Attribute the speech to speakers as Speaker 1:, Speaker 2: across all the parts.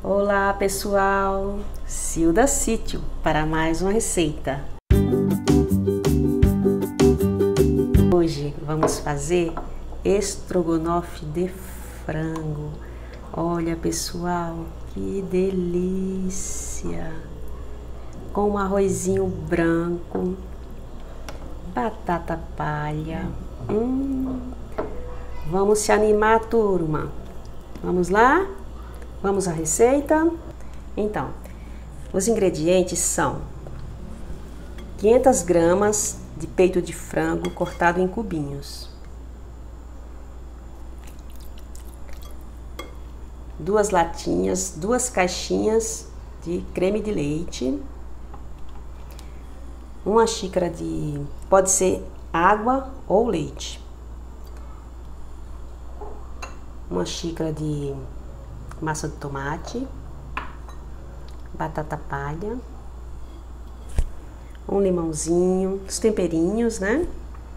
Speaker 1: Olá pessoal, Cilda Sítio para mais uma receita. Hoje vamos fazer estrogonofe de frango. Olha pessoal, que delícia! Com um arrozinho branco, batata palha. Vamos se animar, turma. Vamos lá? Vamos à receita? Então, os ingredientes são 500 gramas de peito de frango cortado em cubinhos, 2 latinhas, 2 caixinhas de creme de leite, 1 xícara de, pode ser água ou leite, 1 xícara de massa de tomate, batata palha, um limãozinho, os temperinhos, né?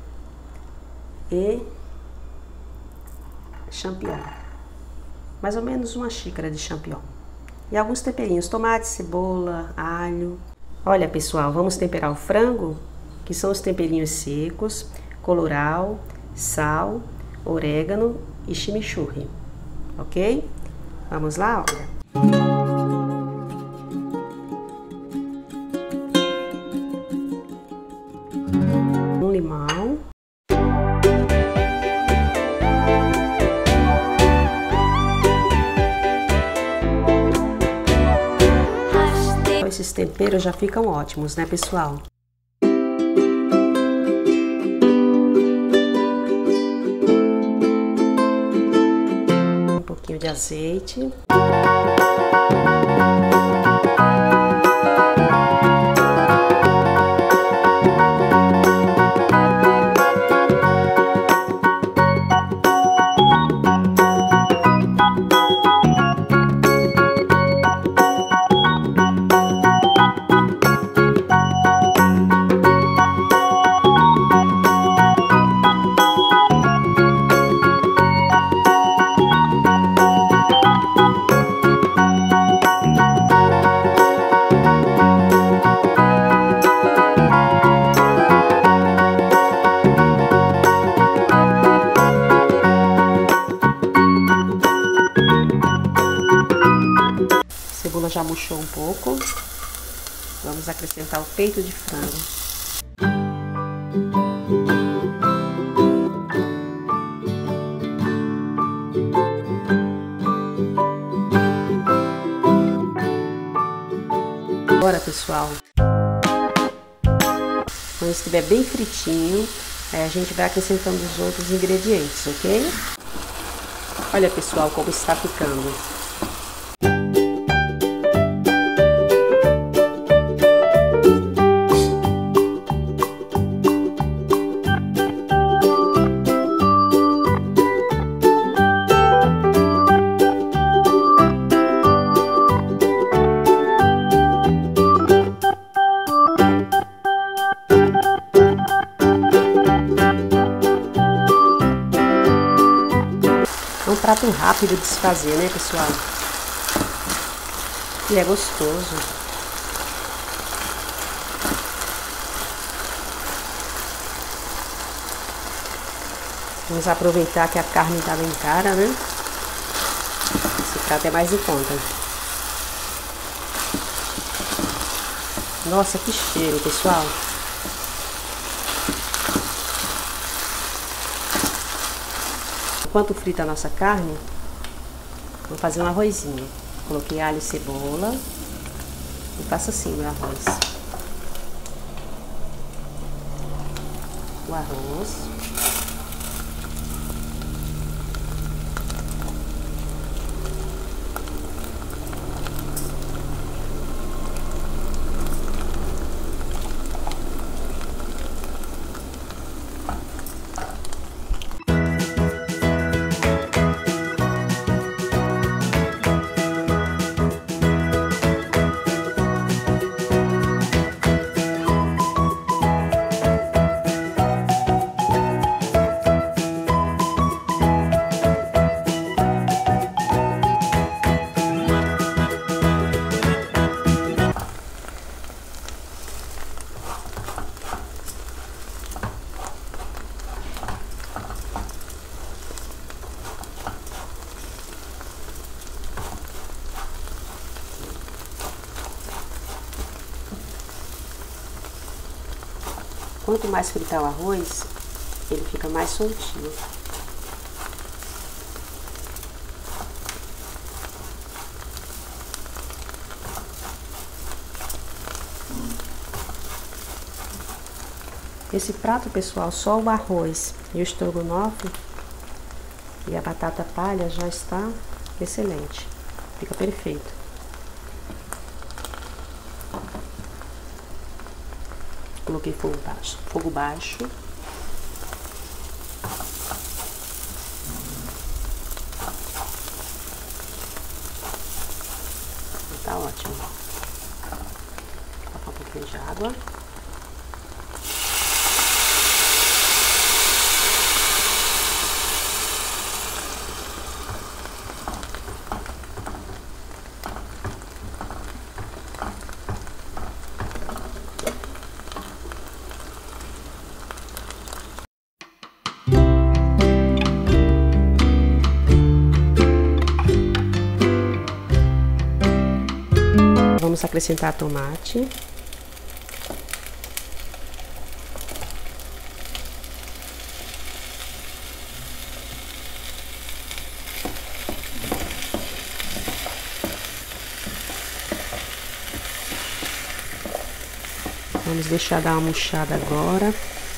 Speaker 1: E champignon. Mais ou menos 1 xícara de champignon. E alguns temperinhos, tomate, cebola, alho. Olha, pessoal, vamos temperar o frango, que são os temperinhos secos, colorau, sal, orégano e chimichurri. Ok? Vamos lá, olha. Um limão. Esses temperos já ficam ótimos, né, pessoal? Um pouquinho de azeite. A cebola já murchou um pouco. Vamos acrescentar o peito de frango. Agora, pessoal, quando estiver bem fritinho, a gente vai acrescentando os outros ingredientes, ok? Olha, pessoal, como está ficando. É um prato rápido de se fazer, né, pessoal? E é gostoso. Vamos aproveitar que a carne está bem cara, né? Esse prato é mais em conta. Nossa, que cheiro, pessoal! Enquanto frita a nossa carne, vou fazer um arrozinho. Coloquei alho e cebola e faço assim o arroz. O arroz. quanto mais fritar o arroz, ele fica mais soltinho. Esse prato, pessoal, só o arroz e o estrogonofe e a batata palha já está excelente. Fica perfeito. Coloquei fogo baixo. Fogo baixo. Tá ótimo. Vou colocar um pouquinho de água. Vamos acrescentar tomate. Vamos deixar dar uma murchada agora.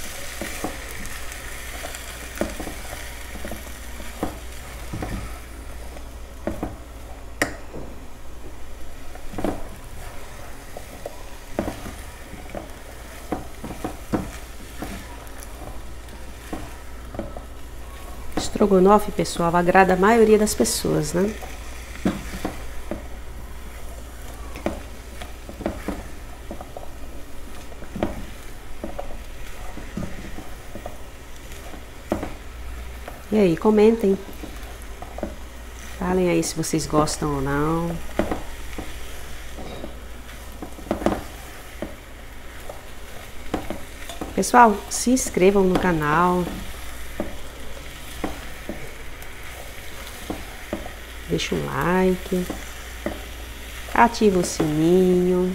Speaker 1: Estrogonofe, pessoal, agrada a maioria das pessoas, né? E aí, comentem. Falem aí se vocês gostam ou não. Pessoal, se inscrevam no canal. Deixa um like. Ativa o sininho.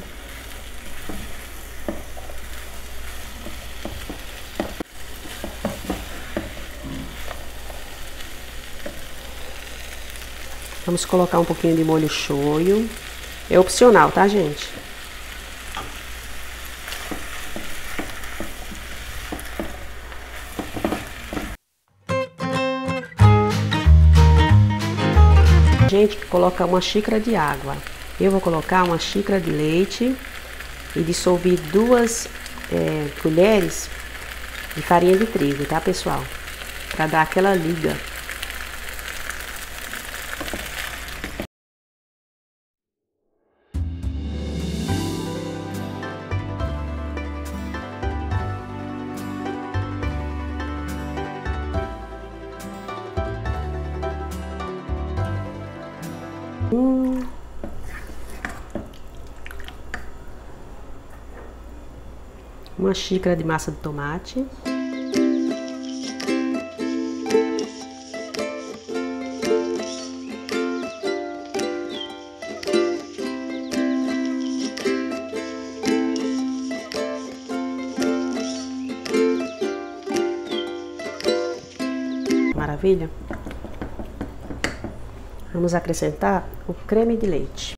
Speaker 1: Vamos colocar um pouquinho de molho shoyu. É opcional, tá, gente? Gente, coloca uma xícara de água. Eu vou colocar uma xícara de leite e dissolver 2 colheres de farinha de trigo, tá, pessoal? Para dar aquela liga. Uma xícara de massa de tomate. Maravilha? Vamos acrescentar o creme de leite.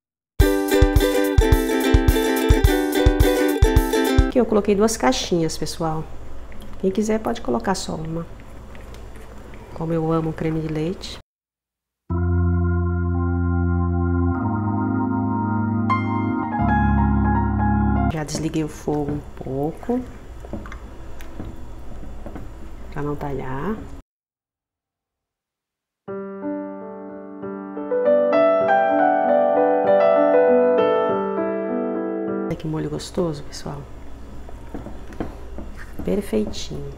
Speaker 1: Aqui eu coloquei 2 caixinhas, pessoal. Quem quiser pode colocar só uma. Como eu amo creme de leite. Já desliguei o fogo um pouco, para não talhar. Olha que molho gostoso, pessoal. Perfeitinho.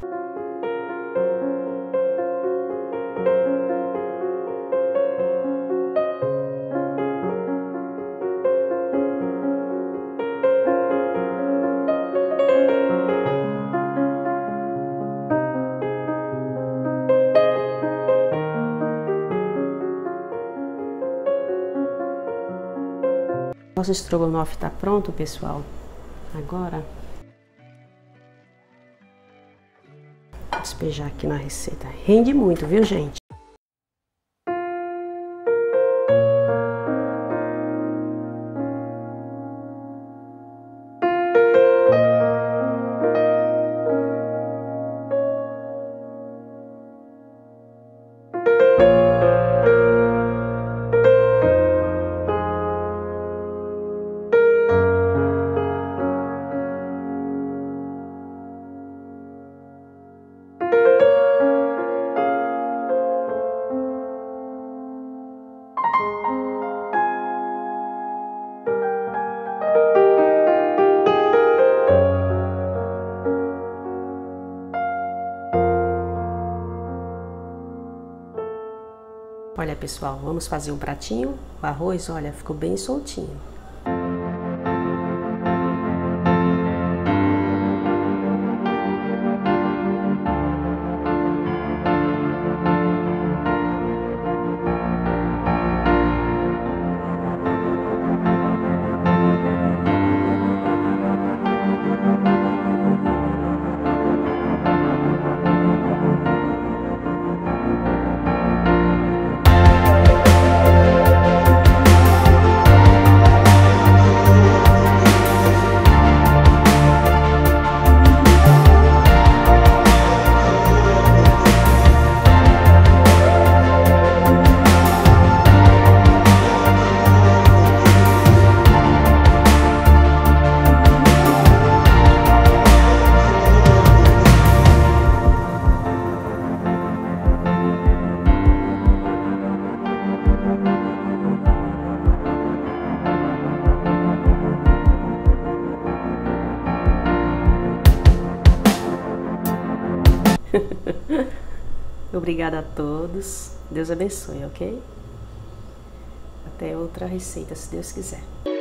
Speaker 1: Nosso estrogonofe tá pronto, pessoal. Agora despejar aqui na receita. Rende muito, viu, gente? Olha, pessoal, vamos fazer um pratinho. O arroz, olha, ficou bem soltinho. Obrigada a todos. Deus abençoe, ok? Até outra receita, se Deus quiser.